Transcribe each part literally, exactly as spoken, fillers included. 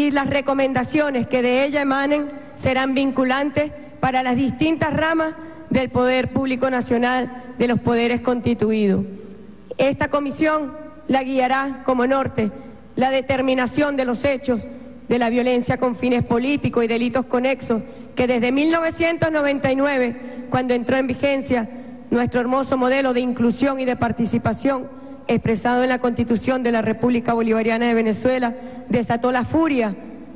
y las recomendaciones que de ella emanen serán vinculantes para las distintas ramas del Poder Público Nacional, de los poderes constituidos. Esta comisión la guiará como norte la determinación de los hechos de la violencia con fines políticos y delitos conexos que desde mil novecientos noventa y nueve, cuando entró en vigencia nuestro hermoso modelo de inclusión y de participación expresado en la Constitución de la República Bolivariana de Venezuela, desató la furia,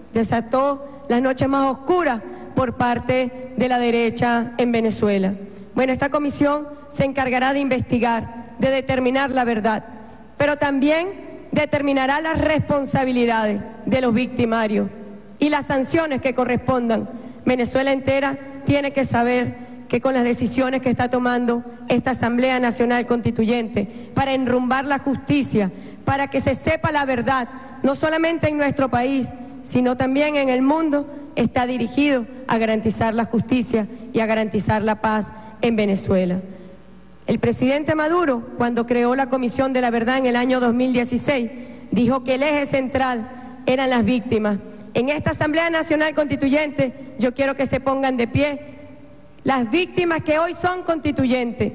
desató las noches más oscuras por parte de la derecha en Venezuela. Bueno, esta comisión se encargará de investigar, de determinar la verdad, pero también determinará las responsabilidades de los victimarios y las sanciones que correspondan. Venezuela entera tiene que saber que con las decisiones que está tomando esta Asamblea Nacional Constituyente para enrumbar la justicia, para que se sepa la verdad, no solamente en nuestro país, sino también en el mundo, está dirigido a garantizar la justicia y a garantizar la paz en Venezuela. El presidente Maduro, cuando creó la Comisión de la Verdad en el año dos mil dieciséis, dijo que el eje central eran las víctimas. En esta Asamblea Nacional Constituyente yo quiero que se pongan de pie las víctimas que hoy son constituyentes.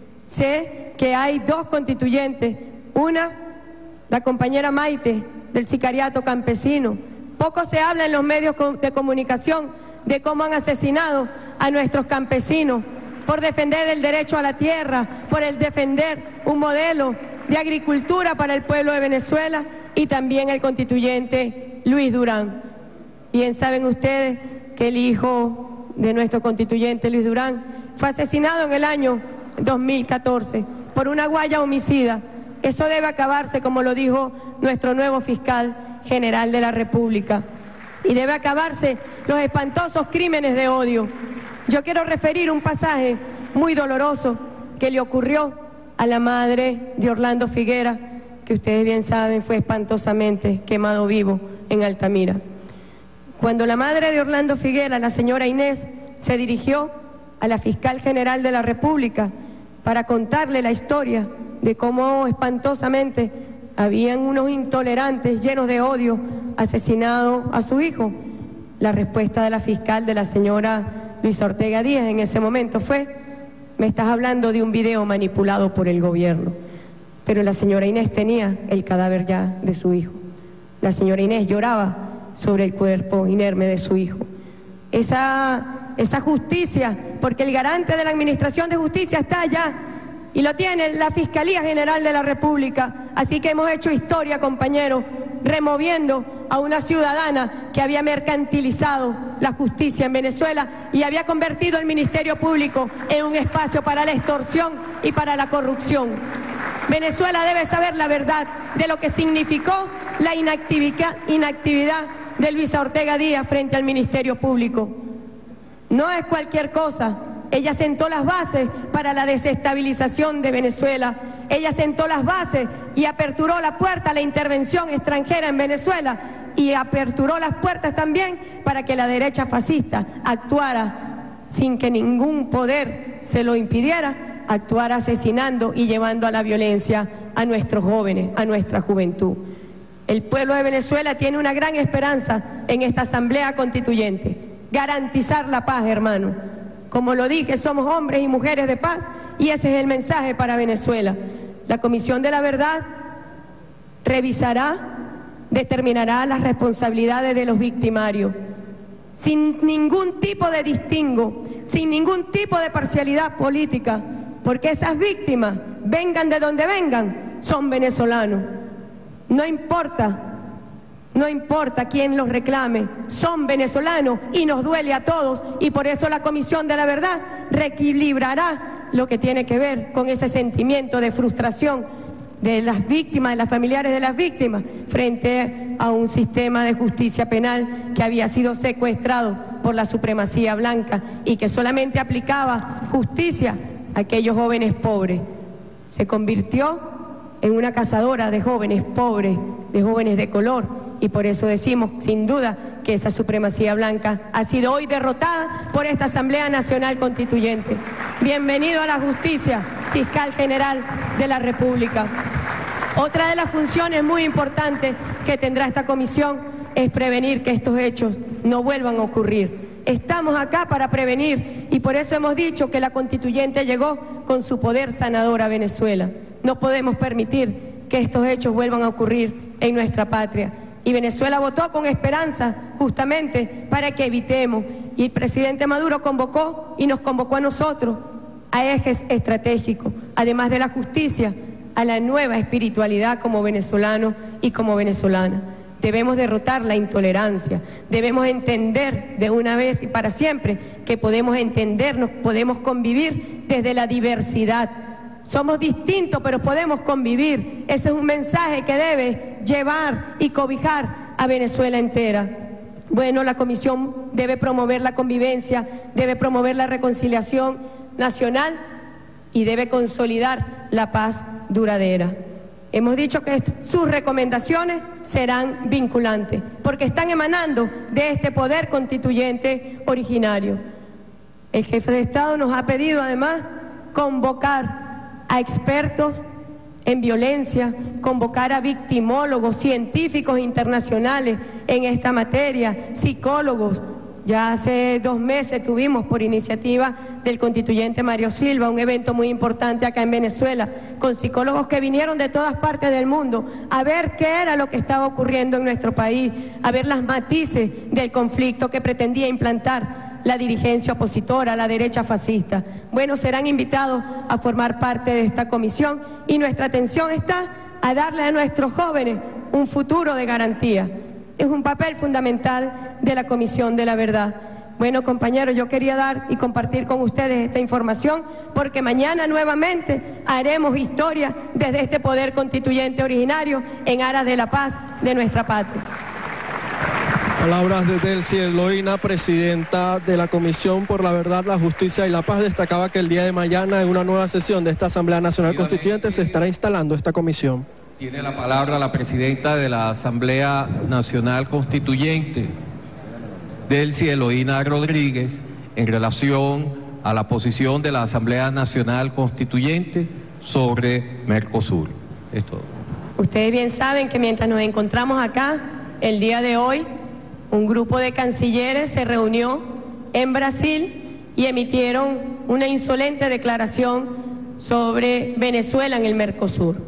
Sé que hay dos constituyentes, una, la compañera Maite, del sicariato campesino. Poco se habla en los medios de comunicación de cómo han asesinado a nuestros campesinos por defender el derecho a la tierra, por el defender un modelo de agricultura para el pueblo de Venezuela, y también el constituyente Luis Durán. Bien saben ustedes que el hijo de nuestro constituyente Luis Durán fue asesinado en el año dos mil catorce por una guaya homicida. Eso debe acabarse, como lo dijo nuestro nuevo fiscal general de la República, y debe acabarse los espantosos crímenes de odio. Yo quiero referir un pasaje muy doloroso que le ocurrió a la madre de Orlando Figuera, que ustedes bien saben fue espantosamente quemado vivo en Altamira. Cuando la madre de Orlando Figuera, la señora Inés, se dirigió a la fiscal general de la República para contarle la historia de cómo espantosamente habían unos intolerantes llenos de odio asesinado a su hijo, la respuesta de la fiscal, de la señora Luisa Ortega Díaz, en ese momento fue: me estás hablando de un video manipulado por el gobierno. Pero la señora Inés tenía el cadáver ya de su hijo. La señora Inés lloraba sobre el cuerpo inerme de su hijo. Esa, esa justicia, porque el garante de la Administración de Justicia está allá y lo tiene la Fiscalía General de la República. Así que hemos hecho historia, compañeros, removiendo a una ciudadana que había mercantilizado la justicia en Venezuela y había convertido el Ministerio Público en un espacio para la extorsión y para la corrupción. Venezuela debe saber la verdad de lo que significó la inactividad, inactividad de Luisa Ortega Díaz frente al Ministerio Público. No es cualquier cosa. Ella sentó las bases para la desestabilización de Venezuela. Ella sentó las bases y aperturó la puerta a la intervención extranjera en Venezuela, y aperturó las puertas también para que la derecha fascista actuara sin que ningún poder se lo impidiera, actuara asesinando y llevando a la violencia a nuestros jóvenes, a nuestra juventud. El pueblo de Venezuela tiene una gran esperanza en esta Asamblea Constituyente: garantizar la paz, hermano. Como lo dije, somos hombres y mujeres de paz, y ese es el mensaje para Venezuela. La Comisión de la Verdad revisará, determinará las responsabilidades de los victimarios, sin ningún tipo de distingo, sin ningún tipo de parcialidad política, porque esas víctimas, vengan de donde vengan, son venezolanos. No importa, no importa quién los reclame, son venezolanos y nos duele a todos, y por eso la Comisión de la Verdad reequilibrará lo que tiene que ver con ese sentimiento de frustración de las víctimas, de las familiares de las víctimas, frente a un sistema de justicia penal que había sido secuestrado por la supremacía blanca y que solamente aplicaba justicia a aquellos jóvenes pobres. Se convirtió en una cazadora de jóvenes pobres, de jóvenes de color, y por eso decimos, sin duda, que esa supremacía blanca ha sido hoy derrotada por esta Asamblea Nacional Constituyente. Bienvenido a la justicia, fiscal general de la República. Otra de las funciones muy importantes que tendrá esta comisión es prevenir que estos hechos no vuelvan a ocurrir. Estamos acá para prevenir y por eso hemos dicho que la constituyente llegó con su poder sanador a Venezuela. No podemos permitir que estos hechos vuelvan a ocurrir en nuestra patria. Y Venezuela votó con esperanza justamente para que evitemos. Y el presidente Maduro convocó y nos convocó a nosotros a ejes estratégicos, además de la justicia, a la nueva espiritualidad como venezolanos y como venezolanas. Debemos derrotar la intolerancia, debemos entender de una vez y para siempre que podemos entendernos, podemos convivir desde la diversidad. Somos distintos, pero podemos convivir. Ese es un mensaje que debe llevar y cobijar a Venezuela entera. Bueno, la Comisión debe promover la convivencia, debe promover la reconciliación nacional y debe consolidar la paz duradera. Hemos dicho que sus recomendaciones serán vinculantes, porque están emanando de este poder constituyente originario. El jefe de Estado nos ha pedido además convocar a expertos en violencia, convocar a victimólogos, científicos internacionales en esta materia, psicólogos. Ya hace dos meses tuvimos por iniciativa del constituyente Mario Silva un evento muy importante acá en Venezuela, con psicólogos que vinieron de todas partes del mundo a ver qué era lo que estaba ocurriendo en nuestro país, a ver las matices del conflicto que pretendía implantar la dirigencia opositora, la derecha fascista. Bueno, serán invitados a formar parte de esta comisión y nuestra atención está a darle a nuestros jóvenes un futuro de garantía. Es un papel fundamental de la Comisión de la Verdad. Bueno, compañeros, yo quería dar y compartir con ustedes esta información porque mañana nuevamente haremos historia desde este poder constituyente originario en aras de la paz de nuestra patria. Palabras de Delcy Eloína, presidenta de la Comisión por la Verdad, la Justicia y la Paz. Destacaba que el día de mañana en una nueva sesión de esta Asamblea Nacional Constituyente se estará instalando esta comisión. Tiene la palabra la presidenta de la Asamblea Nacional Constituyente, Delcy Eloína Rodríguez, en relación a la posición de la Asamblea Nacional Constituyente sobre Mercosur. Es todo. Ustedes bien saben que mientras nos encontramos acá, el día de hoy, un grupo de cancilleres se reunió en Brasil y emitieron una insolente declaración sobre Venezuela en el Mercosur.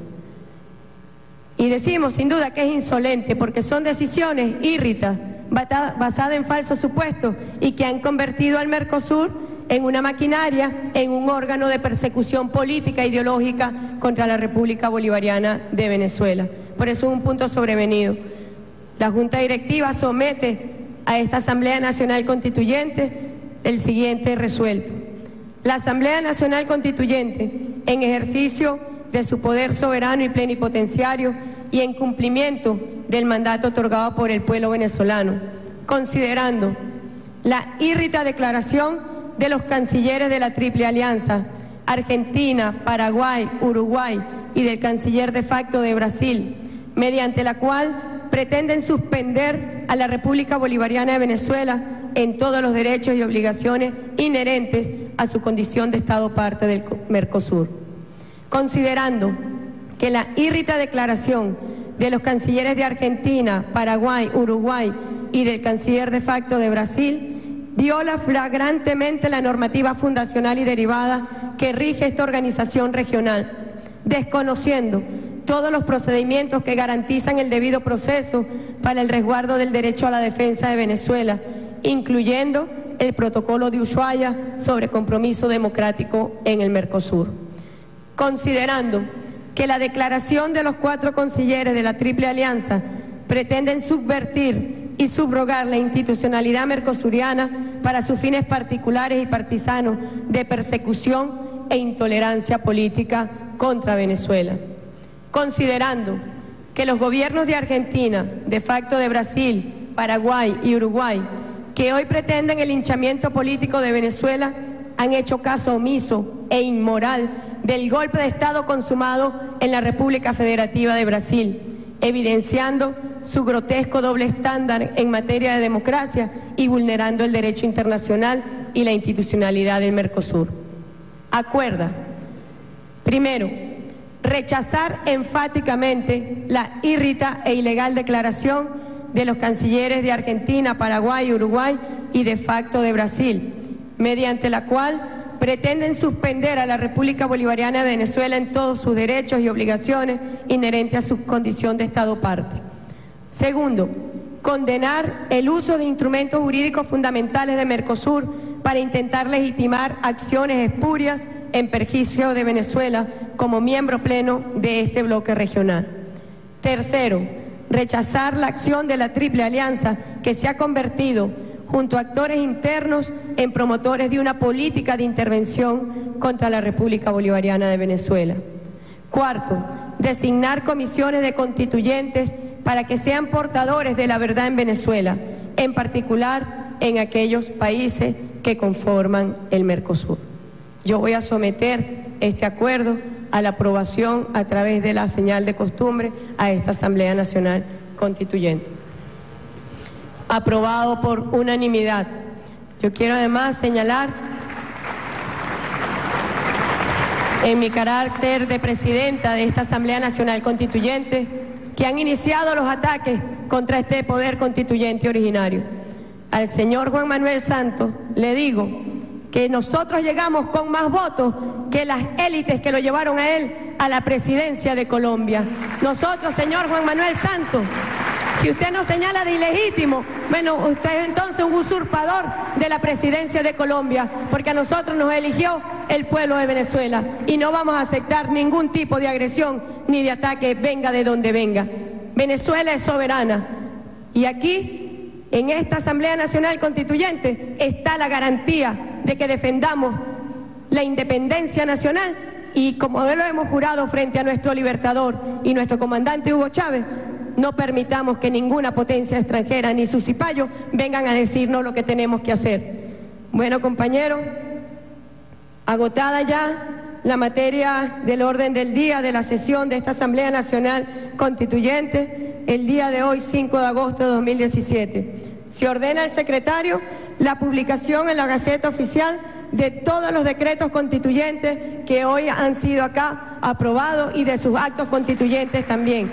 Y decimos sin duda que es insolente porque son decisiones írritas, basadas en falsos supuestos y que han convertido al Mercosur en una maquinaria, en un órgano de persecución política e ideológica contra la República Bolivariana de Venezuela. Por eso es un punto sobrevenido. La Junta Directiva somete a esta Asamblea Nacional Constituyente el siguiente resuelto. La Asamblea Nacional Constituyente, en ejercicio de su poder soberano y plenipotenciario y en cumplimiento del mandato otorgado por el pueblo venezolano, considerando la írrita declaración de los cancilleres de la Triple Alianza, Argentina, Paraguay, Uruguay y del canciller de facto de Brasil, mediante la cual pretenden suspender a la República Bolivariana de Venezuela en todos los derechos y obligaciones inherentes a su condición de Estado parte del Mercosur. Considerando que la írrita declaración de los cancilleres de Argentina, Paraguay, Uruguay y del canciller de facto de Brasil viola flagrantemente la normativa fundacional y derivada que rige esta organización regional, desconociendo todos los procedimientos que garantizan el debido proceso para el resguardo del derecho a la defensa de Venezuela, incluyendo el protocolo de Ushuaia sobre compromiso democrático en el Mercosur. Considerando que la declaración de los cuatro cancilleres de la Triple Alianza pretenden subvertir y subrogar la institucionalidad mercosuriana para sus fines particulares y partisanos de persecución e intolerancia política contra Venezuela. Considerando que los gobiernos de Argentina, de facto de Brasil, Paraguay y Uruguay, que hoy pretenden el linchamiento político de Venezuela, han hecho caso omiso e inmoral del golpe de Estado consumado en la República Federativa de Brasil, evidenciando su grotesco doble estándar en materia de democracia y vulnerando el derecho internacional y la institucionalidad del Mercosur. Acuerda, primero, rechazar enfáticamente la írrita e ilegal declaración de los cancilleres de Argentina, Paraguay, Uruguay y de facto de Brasil, mediante la cual pretenden suspender a la República Bolivariana de Venezuela en todos sus derechos y obligaciones inherentes a su condición de Estado parte. Segundo, condenar el uso de instrumentos jurídicos fundamentales de Mercosur para intentar legitimar acciones espurias en perjuicio de Venezuela como miembro pleno de este bloque regional. Tercero, rechazar la acción de la Triple Alianza que se ha convertido junto a actores internos en promotores de una política de intervención contra la República Bolivariana de Venezuela. Cuarto, designar comisiones de constituyentes para que sean portadores de la verdad en Venezuela, en particular en aquellos países que conforman el Mercosur. Yo voy a someter este acuerdo a la aprobación a través de la señal de costumbre a esta Asamblea Nacional Constituyente. Aprobado por unanimidad. Yo quiero además señalar, en mi carácter de presidenta de esta Asamblea Nacional Constituyente, que han iniciado los ataques contra este poder constituyente originario. Al señor Juan Manuel Santos le digo que nosotros llegamos con más votos que las élites que lo llevaron a él a la presidencia de Colombia. Nosotros, señor Juan Manuel Santos, si usted nos señala de ilegítimo, bueno, usted es entonces un usurpador de la presidencia de Colombia, porque a nosotros nos eligió el pueblo de Venezuela y no vamos a aceptar ningún tipo de agresión ni de ataque, venga de donde venga. Venezuela es soberana y aquí, en esta Asamblea Nacional Constituyente, está la garantía de que defendamos la independencia nacional y, como lo hemos jurado frente a nuestro libertador y nuestro comandante Hugo Chávez, no permitamos que ninguna potencia extranjera ni sus cipayos vengan a decirnos lo que tenemos que hacer. Bueno, compañeros, agotada ya la materia del orden del día de la sesión de esta Asamblea Nacional Constituyente, el día de hoy, cinco de agosto de dos mil diecisiete. Se ordena al secretario la publicación en la Gaceta Oficial de todos los decretos constituyentes que hoy han sido acá aprobados y de sus actos constituyentes también.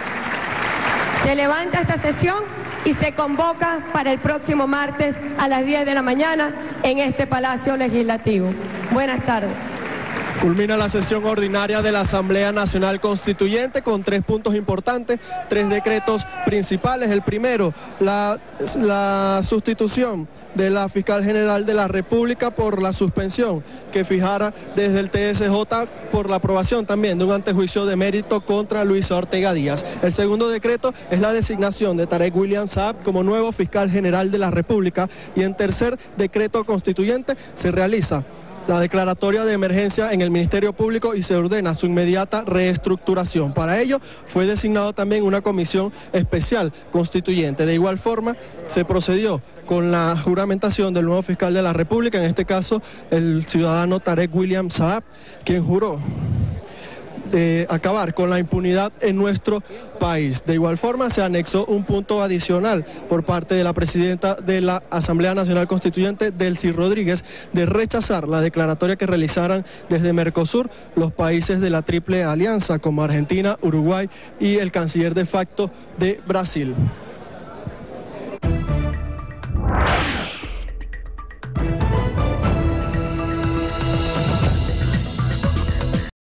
Se levanta esta sesión y se convoca para el próximo martes a las diez de la mañana en este Palacio Legislativo. Buenas tardes. Culmina la sesión ordinaria de la Asamblea Nacional Constituyente con tres puntos importantes, tres decretos principales. El primero, la, la sustitución de la Fiscal General de la República por la suspensión que fijara desde el T S J por la aprobación también de un antejuicio de mérito contra Luisa Ortega Díaz. El segundo decreto es la designación de Tarek William Saab como nuevo Fiscal General de la República. Y en tercer decreto constituyente se realiza la declaratoria de emergencia en el Ministerio Público y se ordena su inmediata reestructuración. Para ello fue designado también una comisión especial constituyente. De igual forma se procedió con la juramentación del nuevo fiscal de la República, en este caso el ciudadano Tarek William Saab, quien juró de acabar con la impunidad en nuestro país. De igual forma se anexó un punto adicional por parte de la presidenta de la Asamblea Nacional Constituyente, Delcy Rodríguez, de rechazar la declaratoria que realizaran desde Mercosur los países de la Triple Alianza como Argentina, Uruguay y el canciller de facto de Brasil.